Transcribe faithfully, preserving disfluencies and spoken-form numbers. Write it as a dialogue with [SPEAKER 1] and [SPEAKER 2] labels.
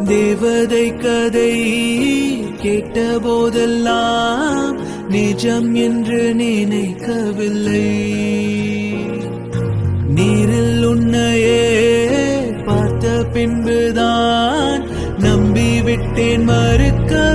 [SPEAKER 1] தேவதை கதை கேட்ட போதெல்லாம் நிஜம் என்று நினைக்கவில்லை. நீரில் உன்னையே பார்த்த பின்புதான் நம்பிவிட்டேன், மறுக்க